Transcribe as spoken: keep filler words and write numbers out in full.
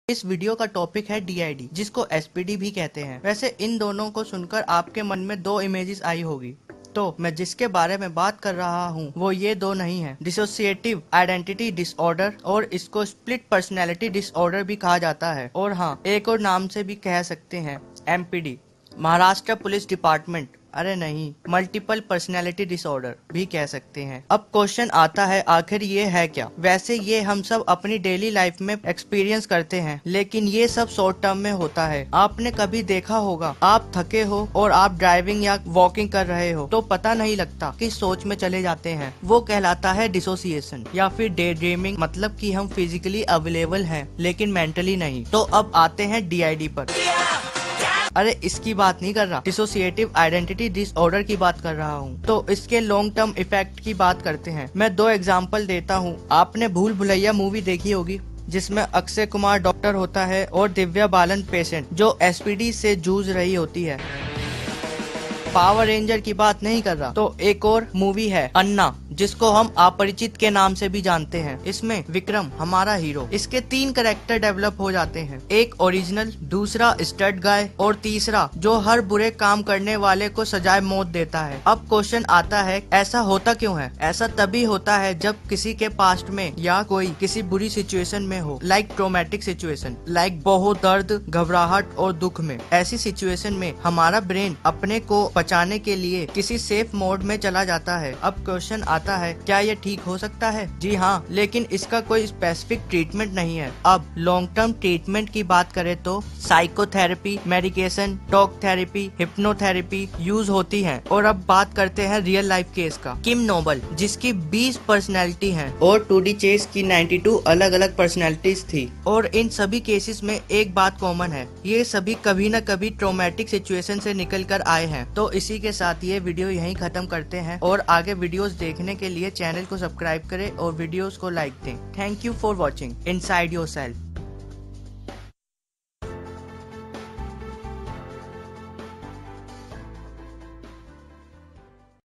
इस वीडियो का टॉपिक है डी आई डी, जिसको एस पी डी भी कहते हैं। वैसे इन दोनों को सुनकर आपके मन में दो इमेजेस आई होगी, तो मैं जिसके बारे में बात कर रहा हूँ वो ये दो नहीं है। डिसोसिएटिव आइडेंटिटी डिसऑर्डर, और इसको स्प्लिट पर्सनैलिटी डिसऑर्डर भी कहा जाता है, और हाँ, एक और नाम से भी कह सकते हैं, M P D, Maharashtra police department, अरे नहीं, मल्टीपल पर्सनैलिटी डिसऑर्डर भी कह सकते हैं। अब क्वेश्चन आता है, आखिर ये है क्या? वैसे ये हम सब अपनी डेली लाइफ में एक्सपीरियंस करते हैं, लेकिन ये सब शॉर्ट टर्म में होता है। आपने कभी देखा होगा, आप थके हो और आप ड्राइविंग या वॉकिंग कर रहे हो तो पता नहीं लगता कि सोच में चले जाते हैं। वो कहलाता है डिसोसिएशन या फिर डे ड्रीमिंग, मतलब कि हम फिजिकली अवेलेबल हैं लेकिन मेंटली नहीं। तो अब आते हैं डी आई डी पर। अरे इसकी बात नहीं कर रहा, डिसोसिएटिव आइडेंटिटी डिसऑर्डर की बात कर रहा हूँ। तो इसके लॉन्ग टर्म इफेक्ट की बात करते हैं। मैं दो एग्जांपल देता हूँ। आपने भूल भुलैया मूवी देखी होगी, जिसमें अक्षय कुमार डॉक्टर होता है और दिव्या बालन पेशेंट, जो एस पी डी से जूझ रही होती है। पावर रेंजर की बात नहीं कर रहा। तो एक और मूवी है अन्ना, जिसको हम अपरिचित के नाम से भी जानते हैं। इसमें विक्रम हमारा हीरो, इसके तीन कैरेक्टर डेवलप हो जाते हैं, एक ओरिजिनल, दूसरा स्टड गाय, और तीसरा जो हर बुरे काम करने वाले को सजाए मौत देता है। अब क्वेश्चन आता है, ऐसा होता क्यों है? ऐसा तभी होता है जब किसी के पास्ट में या कोई किसी बुरी सिचुएशन में हो, लाइक ट्रोमेटिक सिचुएशन, लाइक बहुत दर्द, घबराहट और दुख में। ऐसी सिचुएशन में हमारा ब्रेन अपने को बचाने के लिए किसी सेफ मोड में चला जाता है। अब क्वेश्चन आता है, क्या ये ठीक हो सकता है? जी हाँ, लेकिन इसका कोई स्पेसिफिक ट्रीटमेंट नहीं है। अब लॉन्ग टर्म ट्रीटमेंट की बात करें तो psychotherapy, medication, talk therapy, hypnotherapy use होती है। और अब बात करते हैं रियल लाइफ केस का। किम नोबल, जिसकी बीस पर्सनैलिटी है, और टू डी चेस की बानवे अलग अलग पर्सनैलिटीज थी, और इन सभी केसेस में एक बात कॉमन है, ये सभी कभी न कभी ट्रॉमेटिक सिचुएशन से निकल कर आए हैं। तो इसी के साथ ये वीडियो यहीं खत्म करते हैं, और आगे वीडियोस देखने के लिए चैनल को सब्सक्राइब करें और वीडियोस को लाइक दें। Thank you for watching inside yourself.